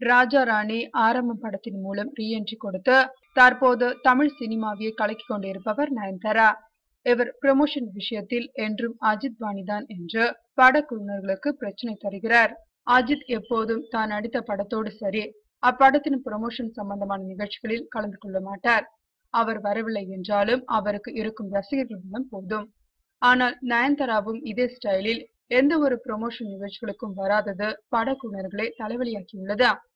ராஜா ராணி ஆரம்ப படத்தின் மூலம் ரீஎன்ட்ரி கொடுத்து தற்போது தமிழ் சினிமாவையே கலக்கிக் கொண்டிருப்பவர் நயன்தாரா. இவர் ப்ரமோஷன் விஷயத்தில் என்றும் அஜித் பாணிதான் என்று படக்குழுவினர்களுக்கு பிரச்சனை தருகிறார். அஜித் எப்போதும் தான் நடித்த படத்தோடு சரி, அப்படத்தின் ப்ரமோஷன் சம்பந்தமான நிகழ்ச்சிகளில் கலந்து கொள்ள மாட்டார். அவர் வரவில்லை என்றாலும் அவருக்கு இருக்கும் ரசிகர்கள் மூலம் போதும். ஆனால் நயன்தாராவும் இதே ஸ்டைலில் எந்த ஒரு ப்ரமோஷன் நிகழ்ச்சிகளுக்கும் வராதது படக்குழுவினர்களை தலைவலியாக்கியுள்ளது.